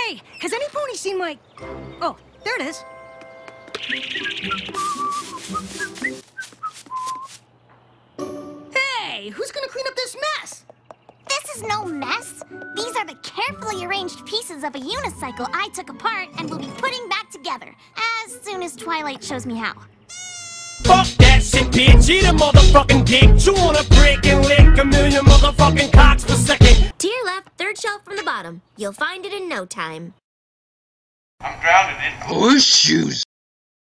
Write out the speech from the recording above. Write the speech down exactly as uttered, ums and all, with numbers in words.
Hey, has any pony seen my... Oh, there it is. Hey, who's gonna clean up this mess? This is no mess. These are the carefully arranged pieces of a unicycle I took apart and will be putting back together as soon as Twilight shows me how. Fuck that shit, bitch. Eat a motherfucking dick. You wanna break and lick a million motherfucking cocks per second. To your left, third shelf from the bottom. You'll find it in no time. I'm drowning in horseshoes.